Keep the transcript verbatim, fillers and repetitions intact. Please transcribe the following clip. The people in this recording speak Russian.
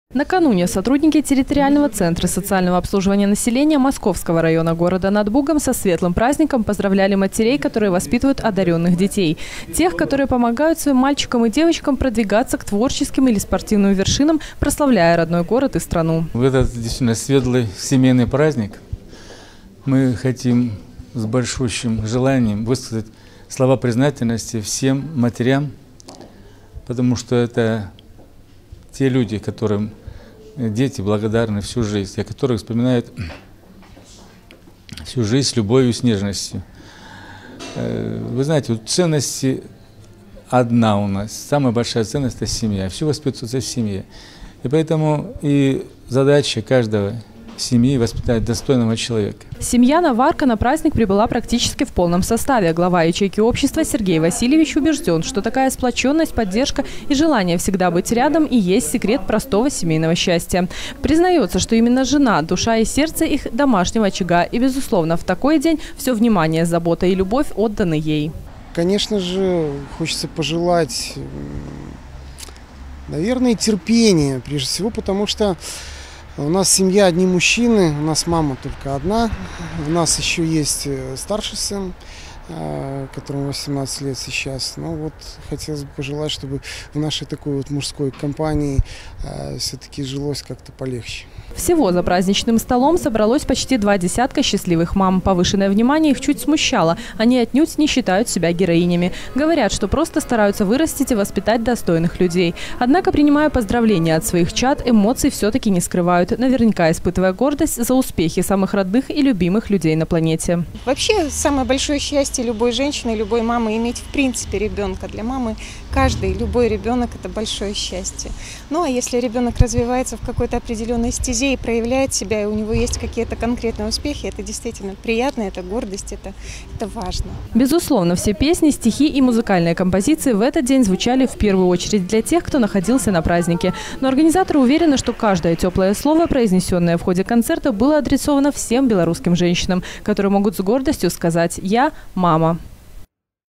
Накануне сотрудники территориального центра социального обслуживания населения Московского района города Над Бугом со светлым праздником поздравляли матерей, которые воспитывают одаренных детей. Тех, которые помогают своим мальчикам и девочкам продвигаться к творческим или спортивным вершинам, прославляя родной город и страну. В этот действительно светлый семейный праздник мы хотим с большущим желанием высказать слова признательности всем матерям, потому что это те люди, которым дети благодарны всю жизнь, о которых вспоминают всю жизнь с любовью и с нежностью. Вы знаете, вот ценности одна у нас, самая большая ценность – это семья, все воспитывается в семье. И поэтому и задача каждого семьи воспитать достойного человека. Семья Наварка на праздник прибыла практически в полном составе. Глава ячейки общества Сергей Васильевич убежден, что такая сплоченность, поддержка и желание всегда быть рядом и есть секрет простого семейного счастья. Признается, что именно жена – душа и сердце их домашнего очага. И, безусловно, в такой день все внимание, забота и любовь отданы ей. Конечно же, хочется пожелать, наверное, терпения, прежде всего, потому что у нас семья одни мужчины, у нас мама только одна, у нас еще есть старший сын, которому восемнадцать лет сейчас. Но вот хотелось бы пожелать, чтобы в нашей такой вот мужской компании все-таки жилось как-то полегче. Всего за праздничным столом собралось почти два десятка счастливых мам. Повышенное внимание их чуть смущало. Они отнюдь не считают себя героинями. Говорят, что просто стараются вырастить и воспитать достойных людей. Однако, принимая поздравления от своих чад, эмоций все-таки не скрывают, наверняка испытывая гордость за успехи самых родных и любимых людей на планете. Вообще, самое большое счастье любой женщины, любой мамы – иметь в принципе ребенка. Для мамы каждый, любой ребенок – это большое счастье. Ну а если ребенок развивается в какой-то определенной стезе и проявляет себя, и у него есть какие-то конкретные успехи, это действительно приятно, это гордость, это, это важно. Безусловно, все песни, стихи и музыкальные композиции в этот день звучали в первую очередь для тех, кто находился на празднике. Но организаторы уверены, что каждое теплое слово, произнесенное в ходе концерта, было адресовано всем белорусским женщинам, которые могут с гордостью сказать «Я – мама».